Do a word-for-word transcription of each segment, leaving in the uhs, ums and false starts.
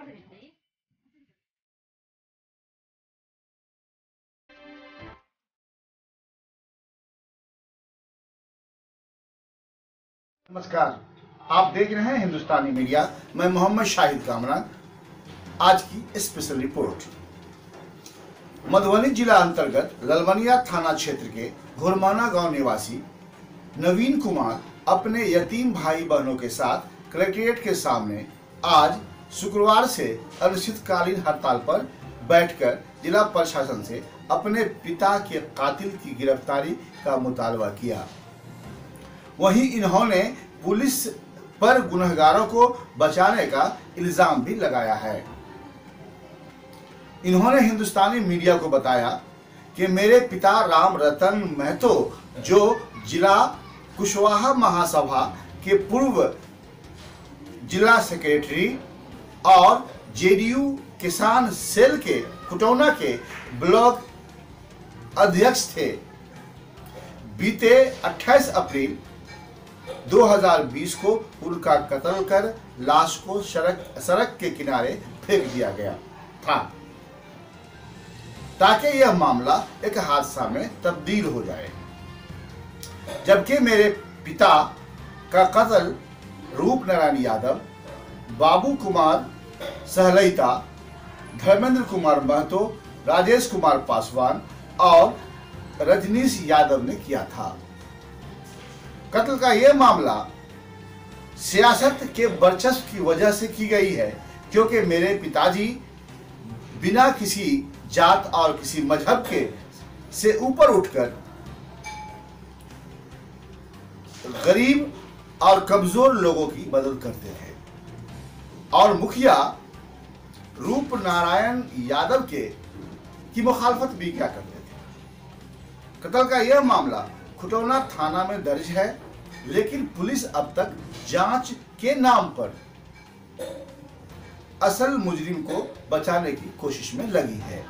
नमस्कार, आप देख रहे हैं हिंदुस्तानी मीडिया। मैं मोहम्मद शाहिद कामरान। आज की स्पेशल रिपोर्ट। मधुबनी जिला अंतर्गत ललमनिया थाना क्षेत्र के घुरमाना गांव निवासी नवीन कुमार अपने यतीम भाई बहनों के साथ कलेक्ट्रेट के सामने आज शुक्रवार से अनिश्चितकालीन हड़ताल पर बैठकर जिला प्रशासन से अपने पिता के कातिल की गिरफ्तारी का मुतालबा किया। वहीं इन्होंने पुलिस पर गुनहगारों को बचाने का इल्जाम भी लगाया है। इन्होंने हिंदुस्तानी मीडिया को बताया कि मेरे पिता राम रतन महतो, जो जिला कुशवाहा महासभा के पूर्व जिला सेक्रेटरी और जेडीयू किसान सेल के खुटौना के ब्लॉक अध्यक्ष थे, बीते अट्ठाईस अप्रैल दो हज़ार बीस को उनका कत्ल कर लाश को सड़क सड़क के किनारे फेंक दिया गया था ताकि यह मामला एक हादसा में तब्दील हो जाए। जबकि मेरे पिता का कत्ल रूप नारायण यादव, बाबू कुमार सहलैता, धर्मेंद्र कुमार महतो, राजेश कुमार पासवान और रजनीश यादव ने किया था। कत्ल का यह मामला सियासत के वर्चस्व की वजह से की गई है, क्योंकि मेरे पिताजी बिना किसी जात और किसी मजहब के से ऊपर उठकर गरीब और कमजोर लोगों की मदद करते थे और मुखिया रूप नारायण यादव के की मुखालफत भी क्या करते थे। कत्ल का यह मामला खुटौना थाना में दर्ज है, लेकिन पुलिस अब तक जांच के नाम पर असल मुजरिम को बचाने की कोशिश में लगी है।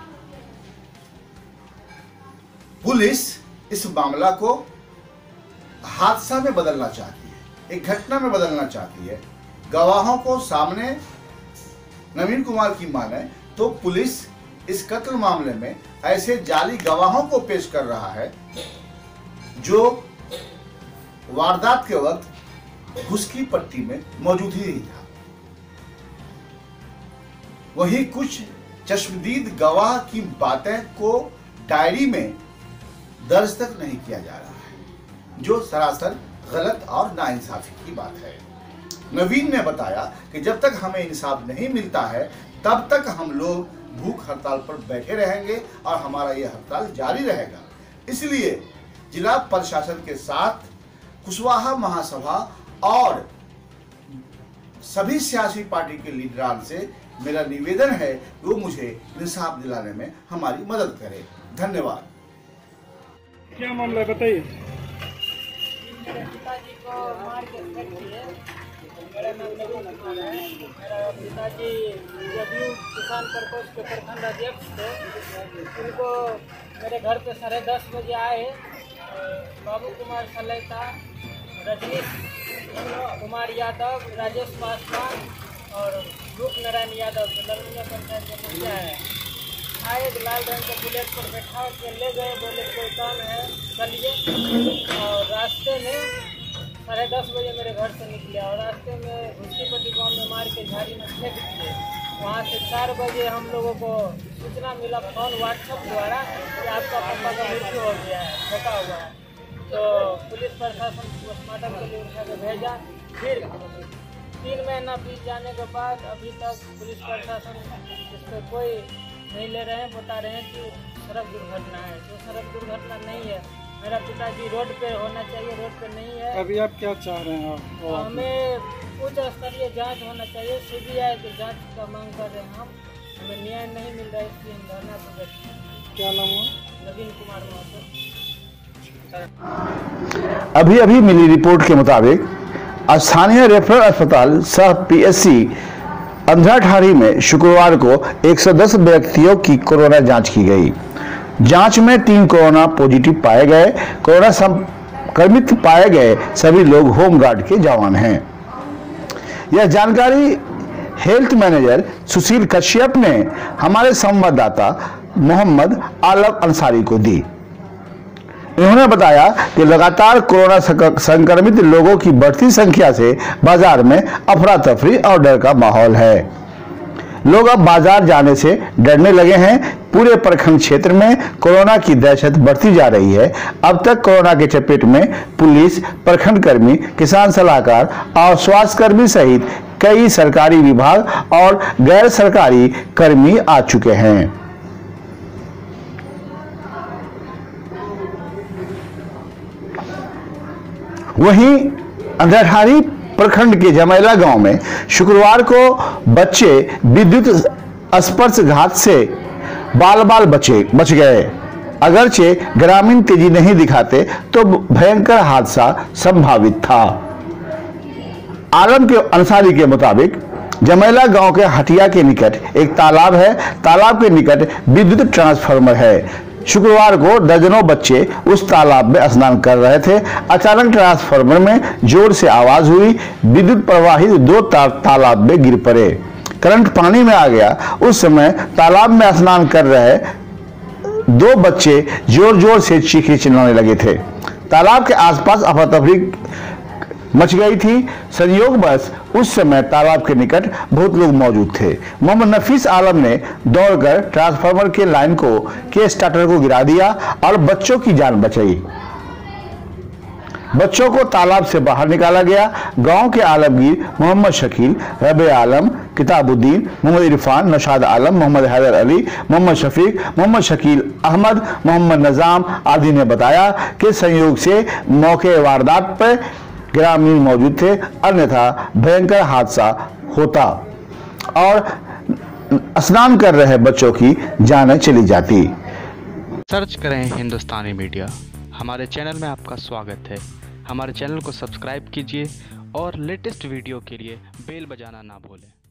पुलिस इस मामला को हादसा में बदलना चाहती है, एक घटना में बदलना चाहती है। गवाहों को सामने नवीन कुमार की माने तो पुलिस इस कत्ल मामले में ऐसे जाली गवाहों को पेश कर रहा है जो वारदात के वक्त घुसकी पट्टी में मौजूद ही नहीं था। वहीं कुछ चश्मदीद गवाह की बातें को डायरी में दर्ज तक नहीं किया जा रहा है, जो सरासर गलत और नाइंसाफी की बात है। नवीन ने बताया कि जब तक हमें इंसाफ नहीं मिलता है तब तक हम लोग भूख हड़ताल पर बैठे रहेंगे और हमारा यह हड़ताल जारी रहेगा। इसलिए जिला प्रशासन के साथ कुशवाहा महासभा और सभी सियासी पार्टी के लीडरान से मेरा निवेदन है कि वो मुझे इंसाफ दिलाने में हमारी मदद करें। धन्यवाद। क्या मामला बताइए। मेरे पिताजी को मार के फेंक दिए। मेरा नाम नवीन कुमार है। मेरा पिताजी जदयू किसान प्रकोष्ठ के प्रखंड अध्यक्ष थे। उनको मेरे घर पे साढ़े दस बजे आए बाबू कुमार सहलैता, रजनीश कुमार यादव, राजेश पासवान और रूप नारायण यादव ललमनिया पंचायत के मुखिया है। आए लाल रंग के बुलेट पर बैठा के ले गए, बोले कोई काम है चलिए। और रास्ते में साढ़े दस बजे मेरे घर से निकले और रास्ते में घुसकीपट्टी गाँव में मार के झाड़ी में फेंक दिए। वहाँ से चार बजे हम लोगों को सूचना मिला फोन व्हाट्सएप द्वारा कि आपका पापा का मृत्यु हो गया है, फेंका हुआ है। तो पुलिस प्रशासन पोस्टमार्टम के लिए उठा के भेजा। फिर तीन महीना बीत जाने के बाद अभी तक पुलिस प्रशासन इस पर कोई नहीं ले रहे हैं। बता रहे हैं कि सड़क दुर्घटना है, जो सड़क दुर्घटना नहीं है। मेरा पिताजी रोड पे होना चाहिए, रोड पे नहीं है। अभी आप क्या चाह रहे हैं? तो हमें उच्च स्तरीय जांच होना चाहिए, सीबीआई की जांच का मांग कर रहे हैं हम। हमें न्याय नहीं मिल रहा है, इसलिए हम धरना पर बैठे। क्या नाम है? नवीन कुमार महतो। अभी अभी मिली रिपोर्ट के मुताबिक स्थानीय रेफरल अस्पताल सह पीएससी अंधराठारी में शुक्रवार को एक सौ दस व्यक्तियों की कोरोना जांच की गई। जांच में तीन कोरोना पॉजिटिव पाए गए। कोरोना संक्रमित पाए गए सभी लोग होमगार्ड के जवान हैं। यह जानकारी हेल्थ मैनेजर सुशील कश्यप ने हमारे संवाददाता मोहम्मद आलम अंसारी को दी। उन्होंने बताया कि लगातार कोरोना संक्रमित लोगों की बढ़ती संख्या से बाजार में अफरा तफरी और डर का माहौल है। लोग अब बाजार जाने से डरने लगे हैं। पूरे प्रखंड क्षेत्र में कोरोना की दहशत बढ़ती जा रही है। अब तक कोरोना के चपेट में पुलिस, प्रखंड कर्मी, किसान सलाहकार और स्वास्थ्य कर्मी सहित कई सरकारी विभाग और गैर सरकारी कर्मी आ चुके हैं। वहीं अंधेरहारी प्रखंड के जमैला गांव में शुक्रवार को बच्चे विद्युत स्पर्शघात से बाल बाल बचे बच गए। अगरचे ग्रामीण तेजी नहीं दिखाते तो भयंकर हादसा संभावित था। आलम के अंसारी के मुताबिक जमैला गांव के हटिया के निकट एक तालाब है। तालाब के निकट विद्युत ट्रांसफार्मर है। शुक्रवार को दर्जनों बच्चे उस तालाब में स्नान कर रहे थे। अचानक ट्रांसफार्मर में जोर से आवाज हुई। विद्युत प्रवाहित दो तार तालाब में गिर पड़े। करंट पानी में आ गया। उस समय तालाब में स्नान कर रहे दो बच्चे जोर जोर से चीखे चिल्लाने लगे थे। तालाब के आसपास अफरा-तफरी मच गई थी। संयोग बस उस समय तालाब के निकट बहुत लोग मौजूद थे। मोहम्मद नफीस आलम ने दौड़कर ट्रांसफार्मर के लाइन को के स्टार्टर को गिरा दिया और बच्चों की जान बचाई। बच्चों को तालाब से बाहर निकाला गया। गांव के आलमगीर मोहम्मद शकील, रबे आलम, किताबुद्दीन, मोहम्मद इरफान, नौशाद आलम, मोहम्मद हैदर अली, मोहम्मद शफीक, मोहम्मद शकील अहमद, मोहम्मद नजाम आदि ने बताया कि संयोग से मौके वारदात पर ग्रामीण मौजूद थे, अन्यथा भयंकर हादसा होता और स्नान कर रहे बच्चों की जानें चली जाती। सर्च करें हिंदुस्तानी मीडिया। हमारे चैनल में आपका स्वागत है। हमारे चैनल को सब्सक्राइब कीजिए और लेटेस्ट वीडियो के लिए बेल बजाना ना भूलें।